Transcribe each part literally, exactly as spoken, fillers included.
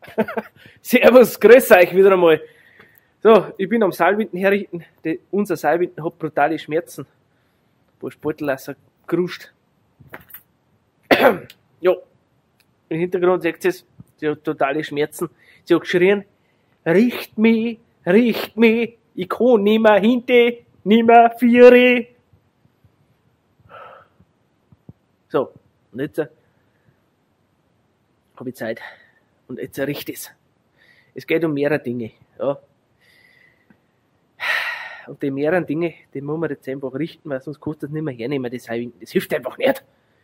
Servus, grüß euch wieder einmal. So, ich bin am Seilwinden herrichten. Die, unser Seilwinden hat brutale Schmerzen. Wo Sportlasser geruscht. Ja, im Hintergrund seht ihr es, sie hat totale Schmerzen. Sie hat geschrien, riecht mich, riecht mich, ich kann nimmer hinter, nimmer viere. So, und jetzt habe ich Zeit. Und jetzt riecht es. Es geht um mehrere Dinge. Ja. Und die mehreren Dinge, die muss man jetzt einfach richten, weil sonst kostet das nicht mehr hernehmen, das Seilwinken. Das hilft einfach nicht.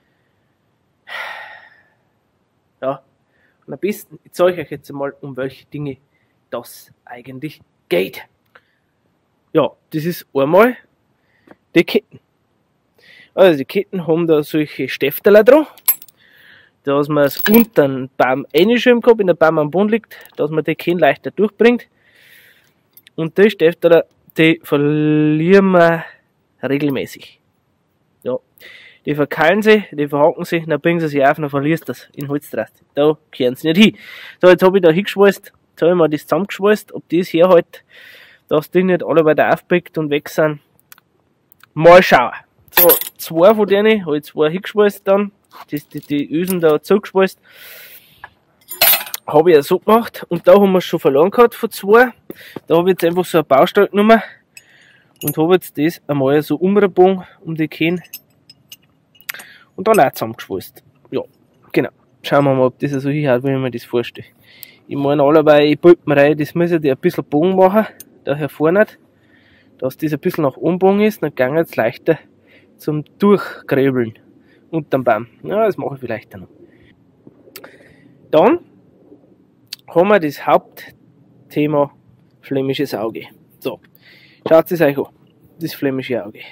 Ja. Und am besten, ich zeige euch jetzt einmal, um welche Dinge das eigentlich geht. Ja, das ist einmal die Ketten. Also die Ketten haben da solche Stäfterler dran, dass man es unter den Baum reinschirmen kann, wenn der Baum am Boden liegt, dass man die Ketten leichter durchbringt. Und die Stäfterler, die verlieren wir regelmäßig. Ja. Die verkeilen sie, die verhaken sie, dann bringen sie sich auf, dann verlierst du das in Holzdrast. Da kehren sie nicht hin. So, jetzt habe ich da hingeschweißt, jetzt habe ich mir das zusammengeschweißt, ob das herhält, dass die nicht alle weiter aufpickt und weg sind. Mal schauen. So, zwei von denen habe ich zwei hingeschweißt dann, die, die, die Ösen da zugeschweißt. Habe ich ja so gemacht und da haben wir es schon verloren gehabt von zwei. Da habe ich jetzt einfach so ein Baustell genommen und habe jetzt das einmal so umgebogen um die Ketten und dann auch zusammengeschweißt. Ja, genau. Schauen wir mal, ob das so hinhaut, wie ich mir das vorstelle. Ich meine, normalerweise, ich bolte mir rein, das muss ich ein bisschen Bogen machen, daher vorne nicht, dass das ein bisschen nach oben bogen ist, dann geht es leichter zum Durchgräbeln unterm Baum. Ja, das mache ich vielleicht dann noch. Dann haben wir das Hauptthema flämisches Auge. So, schaut es euch an, das flämische Auge.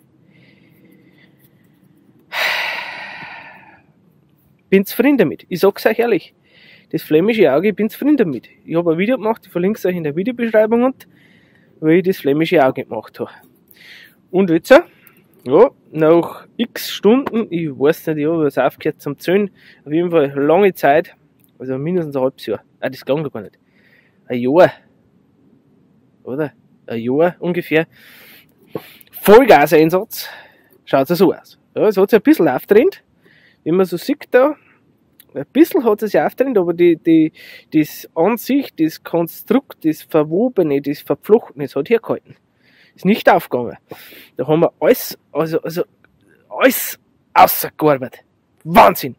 Bin zufrieden damit. Ich sag's euch ehrlich, das flämische Auge, ich bin zufrieden damit. Ich habe ein Video gemacht, ich verlinke es euch in der Videobeschreibung, und wie ich das flämische Auge gemacht habe. Und jetzt, ja, nach x Stunden, ich weiß nicht, ich habe was aufgehört zum Zählen, auf jeden Fall lange Zeit, also mindestens ein halbes Jahr. Ah, das ging gar nicht. Ein Jahr. Oder? Ein Jahr ungefähr. Vollgaseinsatz. Schaut es so aus. Ja, es hat sich ein bisschen aufgedreht. Wie man so sieht da, ein bisschen hat es sich aufgedreht, aber die, die, das an sich, das Konstrukt, das Verwobene, das Verflochtene, das hat hergehalten. Ist nicht aufgegangen. Da haben wir alles, also, also, alles ausgearbeitet. Wahnsinn!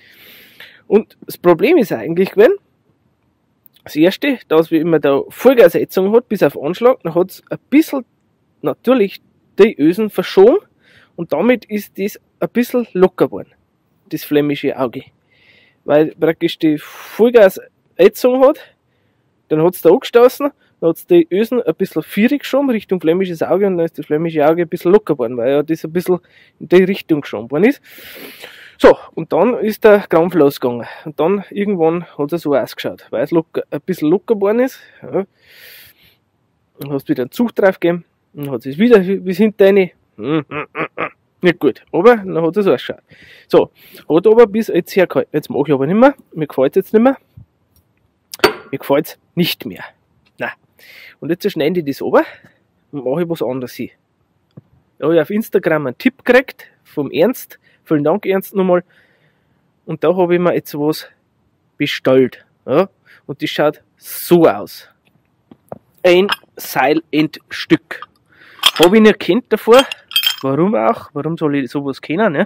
Und das Problem ist eigentlich gewesen, das erste, dass wenn man da Vollgasersetzung hat, bis auf Anschlag, dann hat es ein bisschen natürlich die Ösen verschoben und damit ist das ein bisschen locker geworden, das flämische Auge. Weil praktisch die Vollgasersetzung hat, dann hat es da angestoßen, dann hat es die Ösen ein bisschen vierig geschoben, Richtung flämisches Auge, und dann ist das flämische Auge ein bisschen locker geworden, weil ja das ein bisschen in die Richtung geschoben worden ist. So, und dann ist der Krampf losgegangen. Und dann irgendwann hat es so ausgeschaut, weil es locker, ein bisschen locker geworden ist. Ja. Dann hast du wieder einen Zug drauf gegeben, dann hat es wieder bis hinten rein. Nicht gut, aber dann hat es so ausgeschaut. So, hat aber bis jetzt hergehalten. Jetzt mache ich aber nicht mehr, mir gefällt es jetzt nicht mehr. Mir gefällt es nicht mehr. Nein. Und jetzt schneide ich das runter und mache ich was anderes hin. Da habe ich auf Instagram einen Tipp gekriegt vom Ernst. Vielen Dank, Ernst, nochmal. Und da habe ich mir jetzt was bestellt. Ja? Und das schaut so aus. Ein Seilendstück. Habe ich nicht gekannt davor. Warum auch? Warum soll ich sowas kennen? Ne?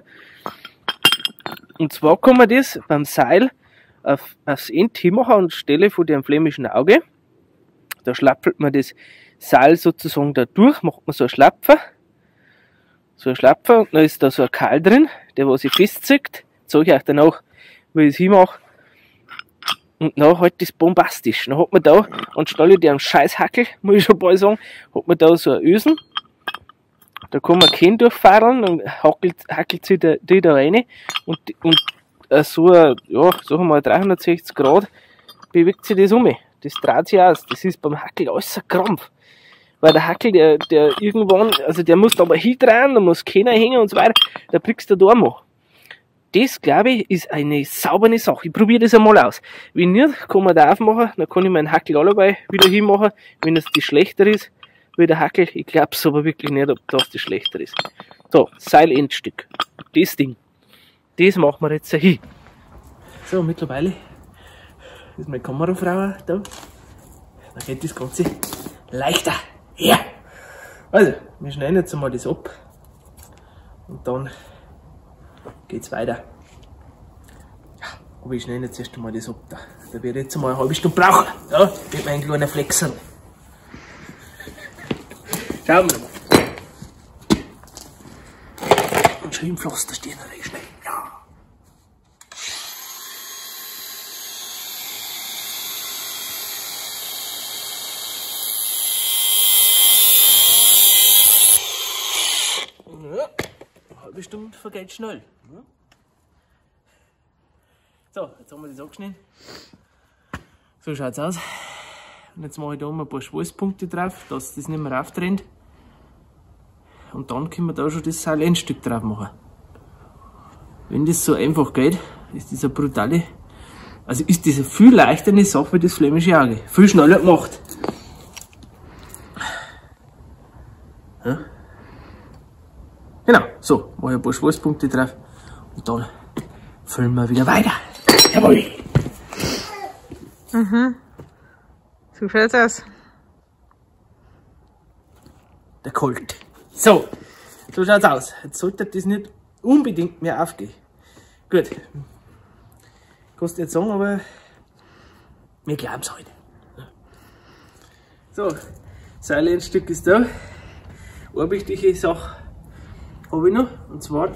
Und zwar kann man das beim Seil auf, aufs End hinmachen anstelle von dem flämischen Auge. Da schlappelt man das Seil sozusagen da durch, macht man so einen Schlapfer. So ein Schlapfer, und dann ist da so ein Keil drin, der was ich festzieht. Zeige ich euch dann auch, wie ich es hinmache. Und dann halt das bombastisch. Dann hat man da, anstelle der einen Scheißhackel, muss ich schon bald sagen, hat man da so ein Ösen. Da kann man Ketten durchfahren und hackelt, hackelt sich die, die da rein. Und, und äh, so ein, ja, sagen wir mal dreihundertsechzig Grad bewegt sich das um. Das dreht sich aus. Das ist beim Hackel alles ein Krampf. Weil der Hackel, der, der irgendwann, also der muss da aber hindrehen, da muss keiner hängen und so weiter, da kriegst du da mal. das, glaube ich, ist eine saubere Sache. Ich probiere das einmal aus. Wenn nicht, kann man da aufmachen, dann kann ich meinen Hackel allebei wieder hinmachen, wenn es das schlechter ist, wie der Hackel. Ich glaube es aber wirklich nicht, ob das das schlechter ist. So, Seilendstück. Das Ding. Das machen wir jetzt hin. So, mittlerweile ist meine Kamerafrau da. Dann geht das Ganze leichter. Ja! Also, wir schneiden jetzt einmal das ab. Und dann geht's weiter. Ja, aber ich schneide jetzt erst einmal das ab. Da, da werde ich jetzt einmal eine halbe Stunde brauchen. Ja, mit meinem kleinen Flexen. Schauen wir mal. Und Schrimpflaster stehen da recht schnell. Ja. Ja, eine halbe Stunde vergeht schnell. Ja. So, jetzt haben wir das angeschnitten. So schaut es aus. Und jetzt mache ich da ein paar Schweißpunkte drauf, dass das nicht mehr auftrennt. Und dann können wir da schon das Seilendstück drauf machen. Wenn das so einfach geht, ist das eine brutale, also ist das eine viel leichtere Sache wie das flämische Auge. Viel schneller gemacht. Ja. Genau, so, mache ich ein paar Schweißpunkte drauf und dann füllen wir wieder weiter. Jawohl! Mhm. So schaut's aus. Der Colt. So, so schaut's aus. Jetzt sollte das nicht unbedingt mehr aufgehen. Gut. Kannst du jetzt sagen, aber wir glauben's halt. So, Seilendstück ist da. Eine wichtige Sache habe ich noch, und zwar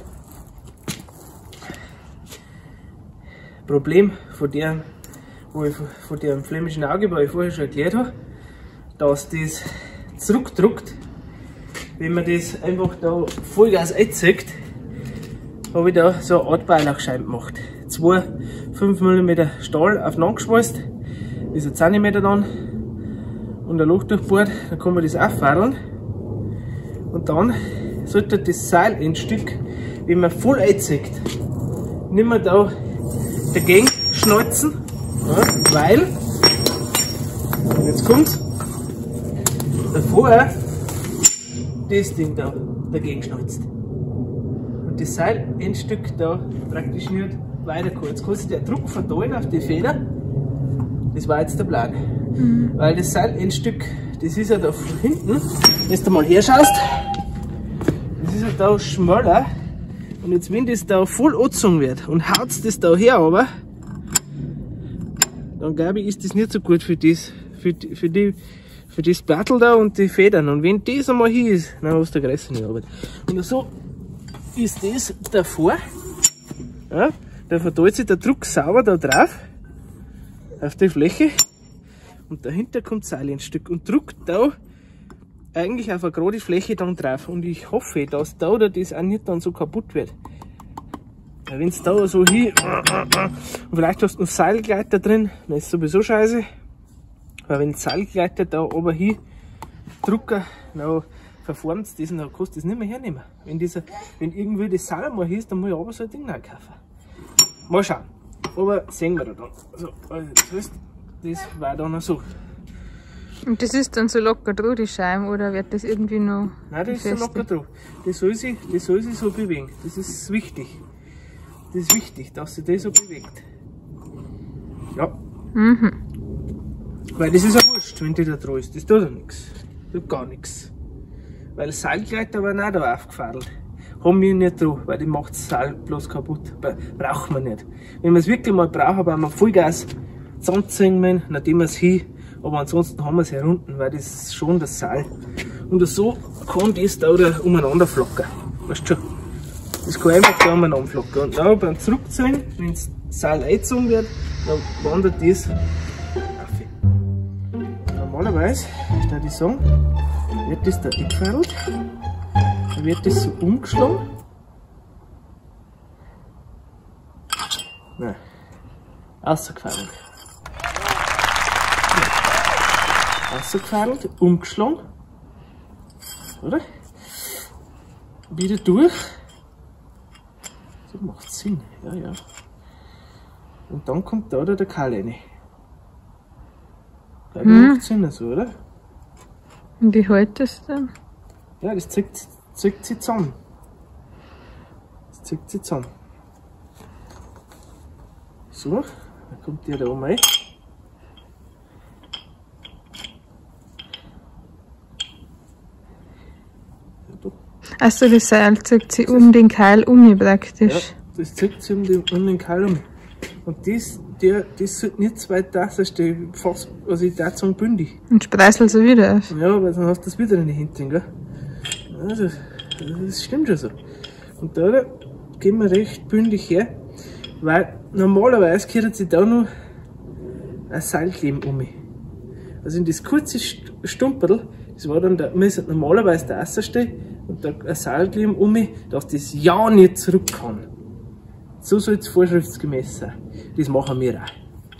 Problem von der, wo ich von dem flämischen Auge, was ich vorher schon erklärt habe, dass das zurückdrückt. Wenn man das einfach da Vollgas einzieht, habe ich da so eine Art Beilachscheibe gemacht. Zwei fünf Millimeter Stahl aufeinander geschweißt, ist ein Zentimeter dann und ein Loch durchbohrt, dann kann man das auffahren und dann sollte das Seilendstück, wenn man voll einzieht, nicht mehr da dagegen schnalzen, ja, weil, jetzt kommt's, davor das Ding da dagegen schnalzt. Und das Seilendstück da praktisch nicht weiter kann. Jetzt kannst du den Druck verteilen auf die Feder. Das war jetzt der Plan. Mhm. Weil das Seilendstück, das ist ja da von hinten, wenn du mal herschaust, das ist ja da schmaler. Und jetzt, wenn das da voll angezogen wird und haut das da her, aber dann glaube ich, ist das nicht so gut für das, für die, für die, für das Plattel da und die Federn. Und wenn das einmal hier ist, dann hast du eine größere Arbeit. Und so ist das davor, ja, da verteilt sich der Druck sauber da drauf, auf die Fläche. Und dahinter kommt das Seilendstück und drückt da eigentlich auf eine gerade Fläche dann drauf. Und ich hoffe, dass da oder das auch nicht dann so kaputt wird. Wenn es da so hier und vielleicht hast du noch Seilgleiter drin, dann ist sowieso scheiße. Weil wenn Seilgleiter da oben hier drücken, dann verformt es das und dann kannst du das nicht mehr hernehmen. Wenn, dieser, wenn irgendwie das Seil mal hier ist, dann muss ich aber so ein Ding neu kaufen. Mal schauen. Aber sehen wir da dann. So, also das heißt, das war dann noch so. Und das ist dann so locker drauf, die Scheiben, oder wird das irgendwie noch? Nein, das ist so locker drauf. Das soll sich, das soll sich so bewegen. Das ist wichtig. Das ist wichtig, dass sich das so bewegt. Ja. Mhm. Weil das ist ja wurscht, wenn die da dran ist. Das tut ja nichts. Tut gar nichts. Weil das Seilgleiter waren auch da aufgefadelt. Haben wir nicht dran, weil die macht das Seil bloß kaputt. Braucht man nicht. Wenn wir es wirklich mal brauchen, weil wir Vollgas zusammenziehen, nachdem wir es hin. Aber ansonsten haben wir es herunten, weil das ist schon das Seil. Und so kann das da oder umeinander flocken. Weißt du schon? Das kann einfach da umeinander flocken. Und dann beim Zurückziehen, wenn das Seil eingezogen wird, dann wandert das auf. Normalerweise, würde ich sagen, wird das da eingefädelt. Dann wird das so umgeschlagen. Nein, rausgefädelt. Rausgefädelt, umgeschlagen. Oder? Wieder durch. Das macht Sinn, ja, ja. Und dann kommt da der Kahl rein. Ja, Hm. macht Sinn so, oder? Und wie hält das dann? Ja, das zieht, zieht sie zusammen. Das zieht sie zusammen. So, dann kommt der da oben rein. Also das Seil zieht sich um den Keil um praktisch. Ja, das zieht sich um den, um den Keil um. Und das, der, das sollte nicht zu weit rausstehen, fast, also ich würde sagen bündig. Und spreiselt so wieder aus. Ja, weil dann hast du das wieder in die Hände, gell? Also, das stimmt schon so. Und da gehen wir recht bündig her, weil normalerweise gehört sich da noch ein Seilkleben um. Also in das kurze Stumperl, das war dann der, müsste normalerweise der Asser stehen und da ein Seilkleben um, dass das ja nicht zurück kann. So soll es vorschriftsgemäß sein. Das machen wir auch.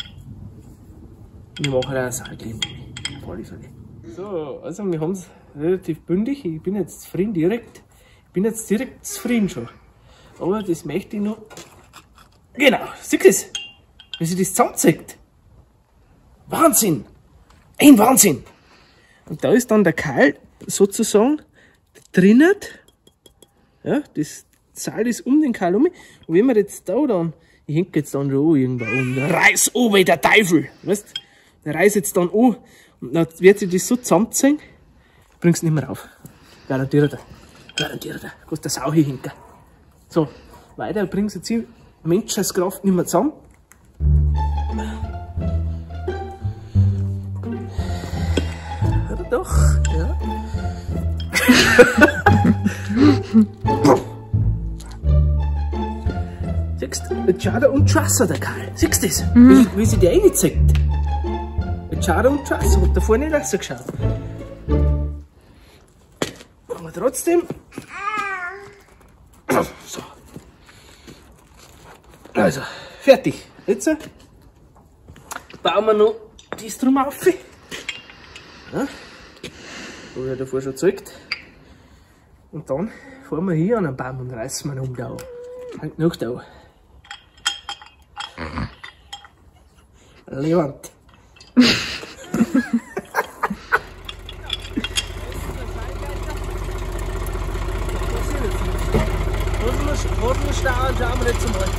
Wir machen auch ein Seilkleben um. Auf alle Fälle. So, also wir haben es relativ bündig. Ich bin jetzt zufrieden direkt. Ich bin jetzt direkt zufrieden schon. Aber das möchte ich noch. Genau, siehst du das? Wie sich das zusammenzieht. Wahnsinn! Ein Wahnsinn! Und da ist dann der Keil sozusagen drinnen. Ja, das Seil ist um den Keil um. Und wenn wir jetzt da dann, ich hänge jetzt dann schon an irgendwo um, der reiß oben der Teufel, weißt? Der reißt jetzt dann an und dann wird sich das so zusammenziehen, bringst nicht mehr auf. Garantiert er. Garantiert er. Kannst der Sau hier hinten. So, weiter bringst du jetzt hier Menschheitskraft nicht mehr zusammen. Oder doch? Ja. Siehst du, jetzt schaut er und Trasser, der Karl. Siehst du das? Mhm. Wie, wie sie die reinzieht. Jetzt schaut er und Trasser, hat davor nicht rausgeschaut. Aber trotzdem. So. Also, fertig. Jetzt bauen wir noch dies drum auf. Ja, wo ich davor schon gezeigt. Und dann fahren wir hier an den Baum und reißen wir ihn um da. Halt noch da. Lebend. Hosenstau schauen wir jetzt mal.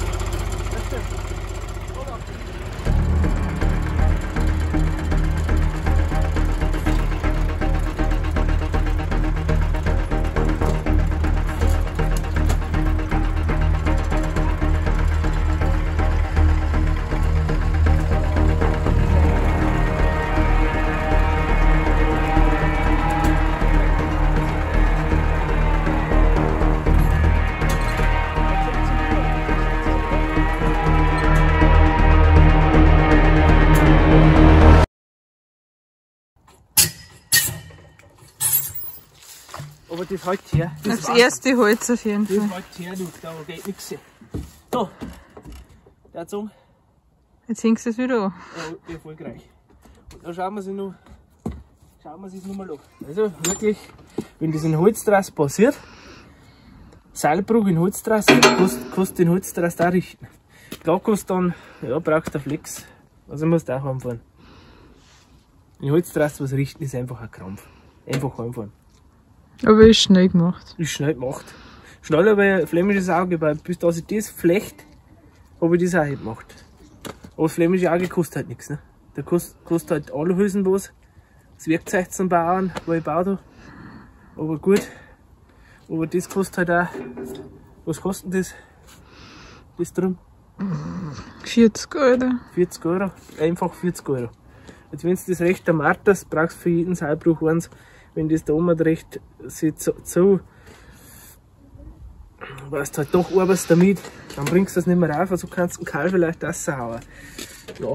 Aber das halt her. Das, das erste Holz auf jeden Fall. Das halt her, du, da geht nichts. So, der Zung. Jetzt hängst du es wieder an. Ja, erfolgreich. Und dann schauen wir sich noch, schauen wir sich noch mal an. Also wirklich, wenn das in Holztrass passiert, Seilbruch in Holztrass, kannst, kannst du den Holztrass da richten. Da kannst du dann, ja, brauchst du Flex. Also musst du auch heimfahren. In Holztrass was richten ist einfach ein Krampf. Einfach heimfahren. Aber ist schnell gemacht. Ist schnell gemacht. Schneller wie ein flämisches Auge, weil bis da sich das flecht, habe ich das auch nicht gemacht. Aber das flämische Auge kostet halt nichts. Ne? Da kostet, kostet halt alle Hülsen was. Das Werkzeug zum Bauen, wo ich baue da. Aber gut. Aber das kostet halt auch. Was kostet das? Das drum? vierzig Euro. vierzig Euro. Einfach vierzig Euro. Jetzt wenn du das recht am Marters brauchst du für jeden Seilbruch eins. Wenn das da oben recht sieht so, so weißt halt doch arbeitest damit, dann bringst du das nicht mehr auf, also kannst du den Keil vielleicht raushauen. Ja.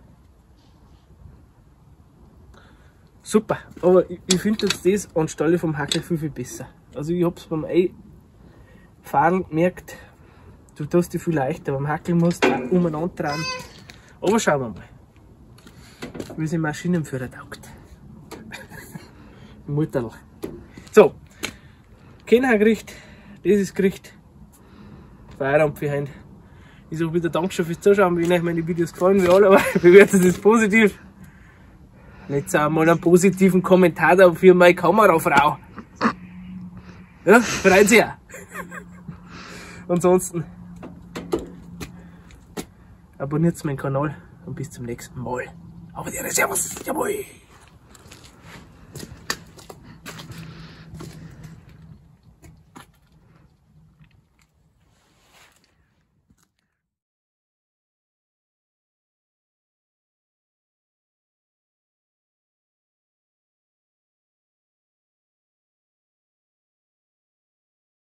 Super, aber ich, ich finde jetzt das anstelle vom Hackel viel, viel besser. Also ich hab's beim Fahren gemerkt, du tust dich viel leichter, beim Hackel musst du umeinander drehen. Aber schauen wir mal, wie sich Maschinenführer taugt. Mutterl. So, Kennhaargericht, das ist Gericht. Feierabend für heute. Ich sage wieder Dankeschön fürs Zuschauen, wenn euch meine Videos gefallen, wie alle, aber bewertet es positiv. Jetzt auch mal einen positiven Kommentar da für meine Kamerafrau. Ja, freut sich auch. Ansonsten abonniert meinen Kanal und bis zum nächsten Mal. Aber der Servus, jawohl!